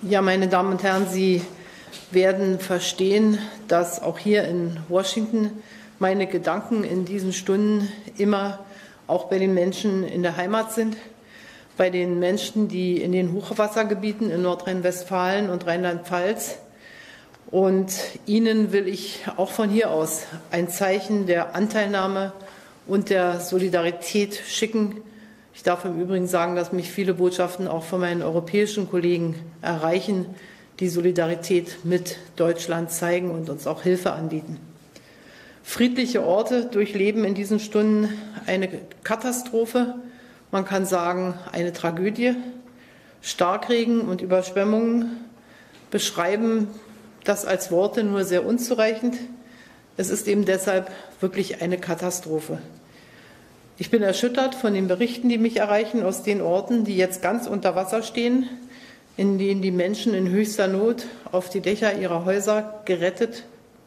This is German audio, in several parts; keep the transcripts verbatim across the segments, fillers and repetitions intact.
Ja, meine Damen und Herren, Sie werden verstehen, dass auch hier in Washington meine Gedanken in diesen Stunden immer auch bei den Menschen in der Heimat sind, bei den Menschen, die in den Hochwassergebieten in Nordrhein-Westfalen und Rheinland-Pfalz. Und Ihnen will ich auch von hier aus ein Zeichen der Anteilnahme und der Solidarität schicken. Ich darf im Übrigen sagen, dass mich viele Botschaften auch von meinen europäischen Kollegen erreichen, die Solidarität mit Deutschland zeigen und uns auch Hilfe anbieten. Friedliche Orte durchleben in diesen Stunden eine Katastrophe, man kann sagen eine Tragödie. Starkregen und Überschwemmungen beschreiben das als Worte nur sehr unzureichend. Es ist eben deshalb wirklich eine Katastrophe. Ich bin erschüttert von den Berichten, die mich erreichen aus den Orten, die jetzt ganz unter Wasser stehen, in denen die Menschen in höchster Not auf die Dächer ihrer Häuser gerettet,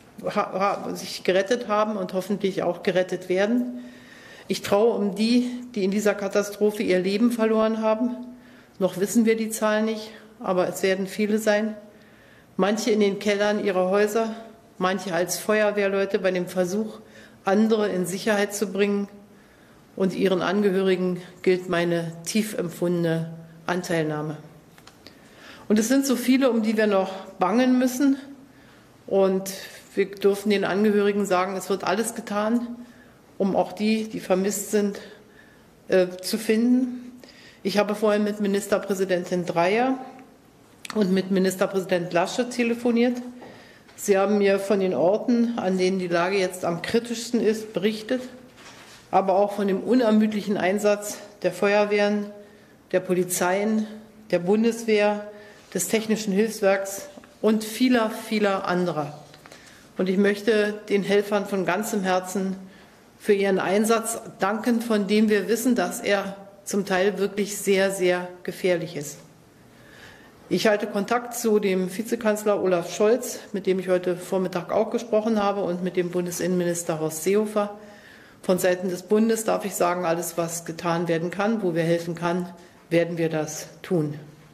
sich gerettet haben und hoffentlich auch gerettet werden. Ich traue um die, die in dieser Katastrophe ihr Leben verloren haben. Noch wissen wir die Zahl nicht, aber es werden viele sein. Manche in den Kellern ihrer Häuser, manche als Feuerwehrleute bei dem Versuch, andere in Sicherheit zu bringen. Und ihren Angehörigen gilt meine tief empfundene Anteilnahme. Und es sind so viele, um die wir noch bangen müssen. Und wir dürfen den Angehörigen sagen, es wird alles getan, um auch die, die vermisst sind, äh, zu finden. Ich habe vorhin mit Ministerpräsidentin Dreyer und mit Ministerpräsident Laschet telefoniert. Sie haben mir von den Orten, an denen die Lage jetzt am kritischsten ist, berichtet, aber auch von dem unermüdlichen Einsatz der Feuerwehren, der Polizeien, der Bundeswehr, des Technischen Hilfswerks und vieler, vieler anderer. Und ich möchte den Helfern von ganzem Herzen für ihren Einsatz danken, von dem wir wissen, dass er zum Teil wirklich sehr, sehr gefährlich ist. Ich halte Kontakt zu dem Vizekanzler Olaf Scholz, mit dem ich heute Vormittag auch gesprochen habe, und mit dem Bundesinnenminister Horst Seehofer. Von Seiten des Bundes darf ich sagen, alles, was getan werden kann, wo wir helfen können, werden wir das tun.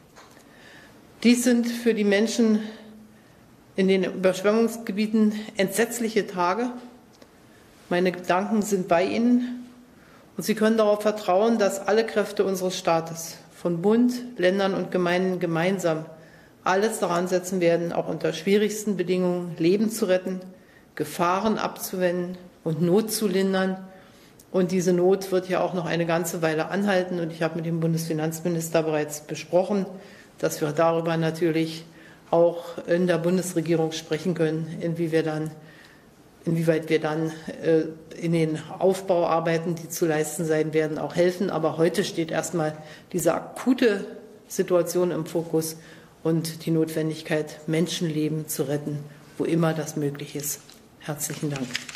Dies sind für die Menschen in den Überschwemmungsgebieten entsetzliche Tage. Meine Gedanken sind bei Ihnen und Sie können darauf vertrauen, dass alle Kräfte unseres Staates, von Bund, Ländern und Gemeinden gemeinsam, alles daran setzen werden, auch unter schwierigsten Bedingungen Leben zu retten, Gefahren abzuwenden und Not zu lindern. Und diese Not wird ja auch noch eine ganze Weile anhalten. Und ich habe mit dem Bundesfinanzminister bereits besprochen, dass wir darüber natürlich auch in der Bundesregierung sprechen können, inwie wir dann, inwieweit wir dann äh, in den Aufbauarbeiten, die zu leisten sein werden, auch helfen. Aber heute steht erstmal diese akute Situation im Fokus und die Notwendigkeit, Menschenleben zu retten, wo immer das möglich ist. Herzlichen Dank.